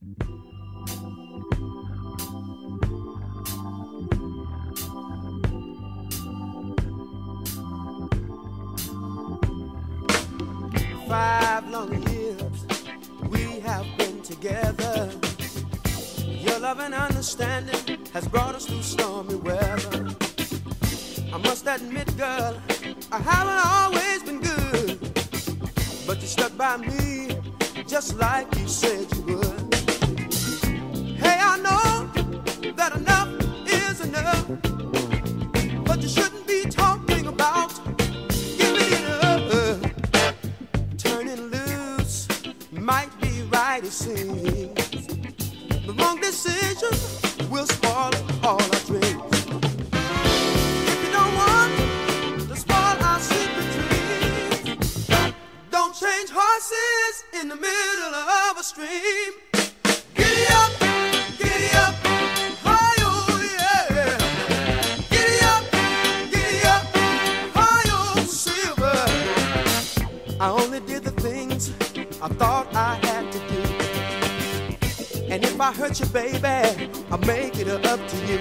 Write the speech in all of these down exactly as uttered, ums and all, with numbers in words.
Five long years we have been together. Your love and understanding has brought us through stormy weather. I must admit, girl, I haven't always been good, but you stuck by me just like you said you would. Hey, I know that enough is enough, but you shouldn't be talking about giving it up. Turning loose might be right, it seems. The wrong decision will spoil all our dreams. If you don't want to spoil our secret dreams, don't change horses in the middle of a stream. Giddy up, giddy up, hi-oh, yeah. Giddy up, giddy up, hi-oh, silver. I only did the things I thought I had to do. And if I hurt you, baby, I'll make it up to you.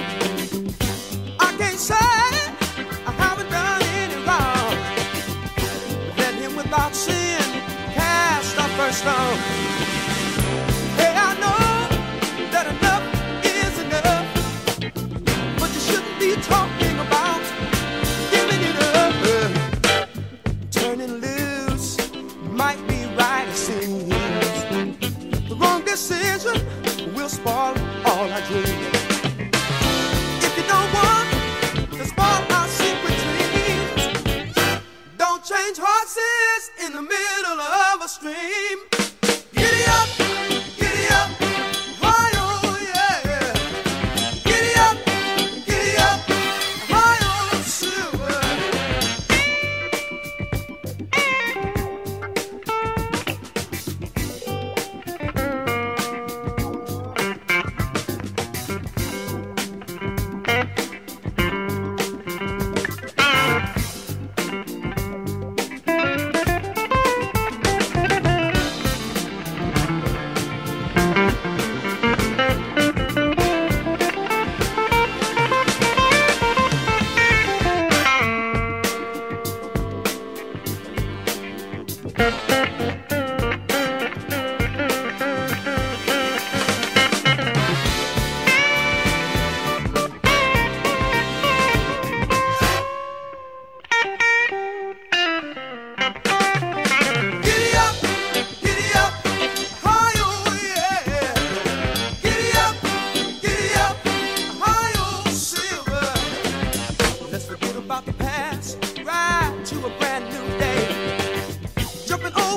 I can't say I haven't done any wrong. Let him without sin cast our first stone. Hey, I know that enough is enough, but you shouldn't be talking about giving it up. Turning loose might be right, it seems. The wrong decision will spoil all our dreams. If you don't want to spoil our secret dreams, don't change horses in the middle of a stream. Giddy up, giddy up, hi-oh, yeah. Giddy up, giddy up, hi-oh, silver. About the past, ride to a brand new day. Jumping over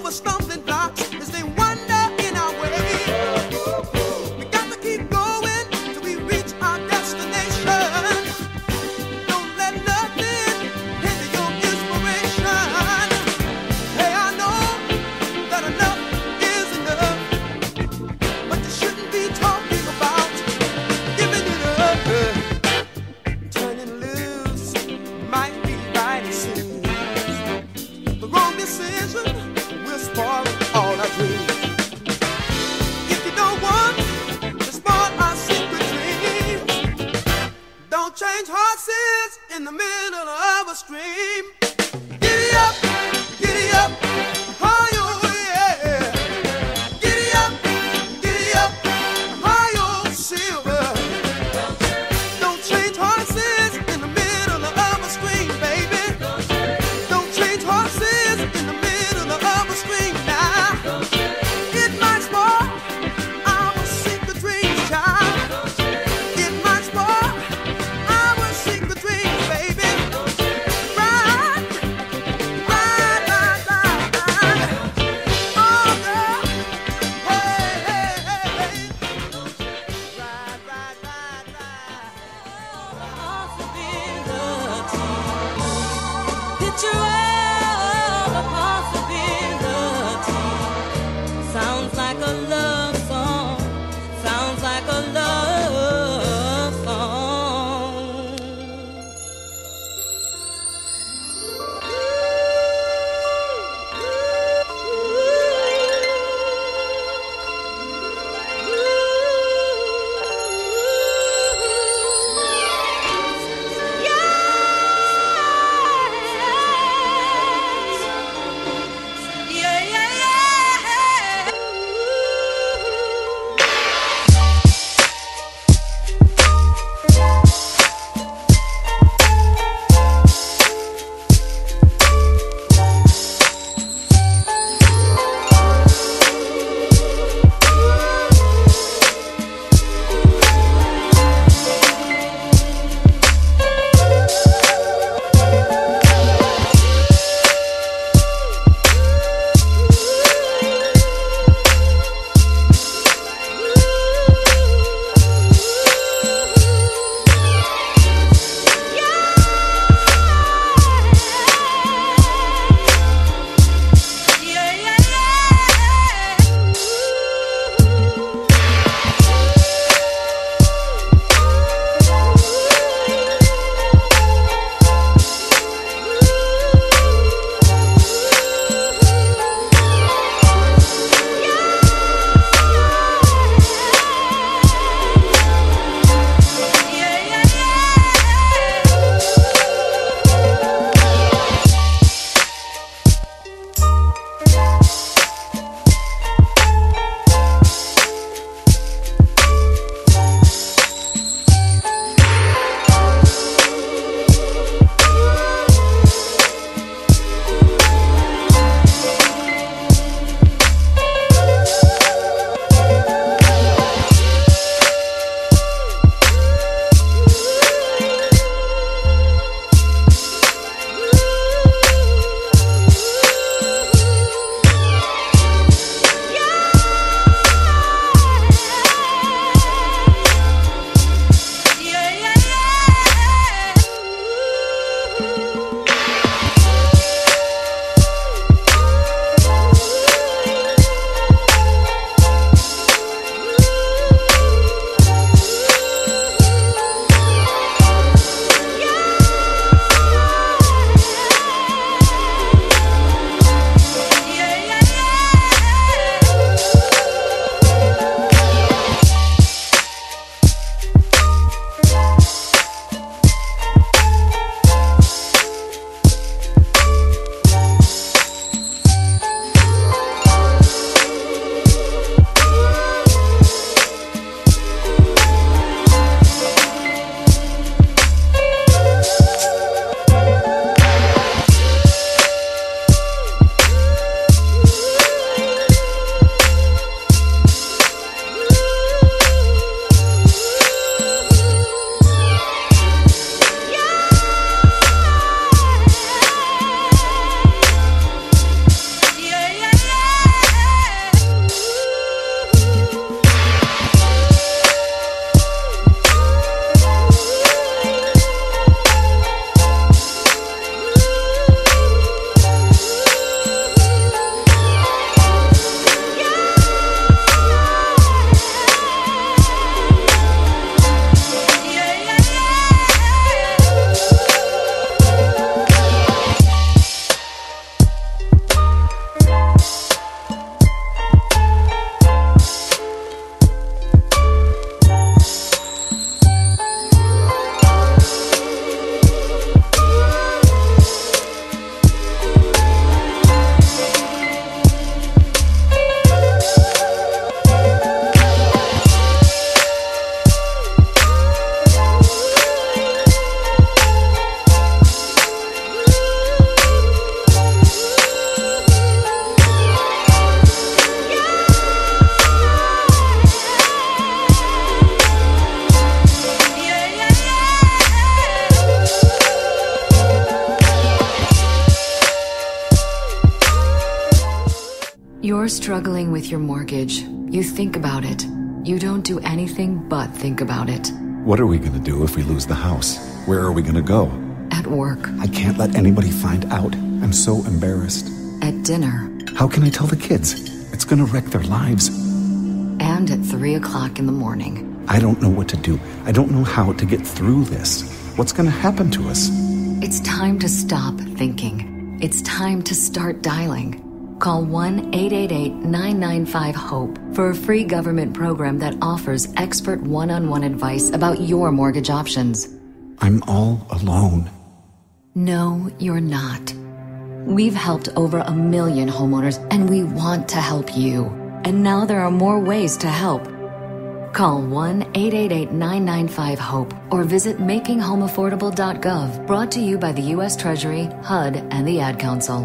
You're struggling with your mortgage. You think about it. You don't do anything but think about it. What are we gonna do if we lose the house? Where are we gonna go? At work. I can't let anybody find out. I'm so embarrassed. At dinner. How can I tell the kids? It's gonna wreck their lives. And at three o'clock in the morning. I don't know what to do. I don't know how to get through this. What's gonna happen to us? It's time to stop thinking. It's time to start dialing. Call one eight eight eight, nine nine five, HOPE for a free government program that offers expert one-on-one advice about your mortgage options. I'm all alone. No, you're not. We've helped over a million homeowners, and we want to help you. And now there are more ways to help. Call one eight eight eight, nine nine five, HOPE or visit making home affordable dot gov, brought to you by the U S Treasury, H U D, and the Ad Council.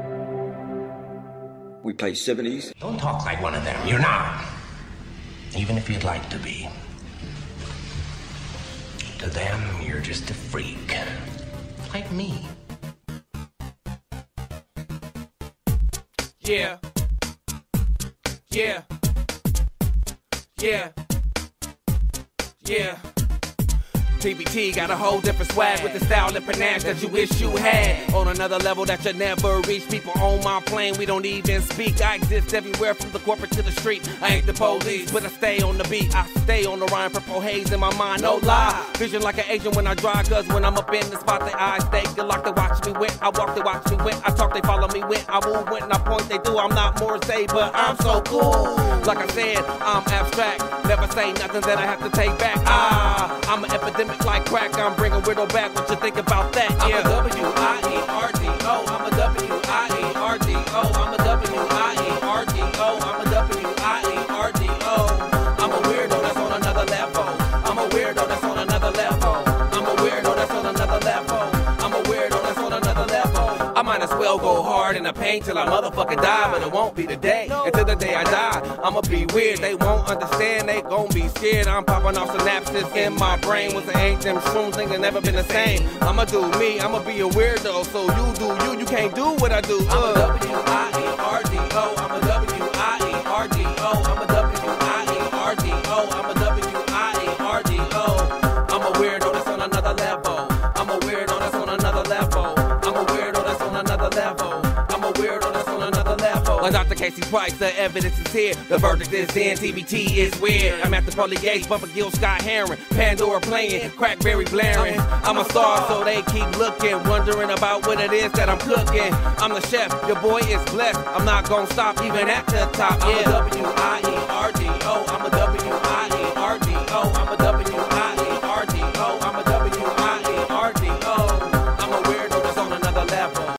We play seventies. Don't talk like one of them. You're not. Even if you'd like to be. To them, you're just a freak. Like me. Yeah. Yeah. Yeah. Yeah. T B T got a whole different swag with the style and panache that you wish you had. On another level that you never reach. People on my plane, we don't even speak. I exist everywhere from the corporate to the street. I ain't the police, but I stay on the beat. I stay on the rhyme, purple haze in my mind, no lie. Vision like an agent when I drive, cause when I'm up in the spot, their eyes stay good like they watch me win. I walk, they watch me win. I talk, they follow me win. I move, when I point, they do. I'm not Morrissey, but I'm so cool. Like I said, I'm abstract. Never say nothing that I have to take back. Ah, I'm an epidemic like crack. I'm bringing Widow back. What you think about that? Yeah. I'm a W I E R D O. I'm a W I E R D O. I'm a W I E R D O. I'm a W I E R D O. I'm a weirdo that's on another level. I'm a weirdo that's on another level. I'm a weirdo that's on another level. I'm a weirdo that's on another level. I might as well go hard in the paint till I motherfucking die, but it won't be the day. Until the day I die, I'ma be weird. They won't understand, they gon' be scared. I'm popping off synapses in my brain. Was it ain't them shrooms, things ain't never been the same. I'ma do me, I'ma be a weirdo. So you do you, you can't do what I do. Uh. I'm a W I E R D O. I'm a W I E R D O. I'm a W I E R D O. I'm a W I E R D O. I'm a weirdo that's on another level. I'm a weirdo that's on another level. I'm a weirdo that's on another level. I'm a weirdo that's on another level. Like Doctor Casey Price, the evidence is here. The verdict is in. T B T is weird. I'm at the pearly gates, bumping Gil Scott Heron, Pandora playing, Crackberry blaring. I'm a star, so they keep looking, wondering about what it is that I'm cooking. I'm the chef, your boy is blessed. I'm not gonna stop even at the top. Yeah. I'm a W I E R D O. I'm a W I E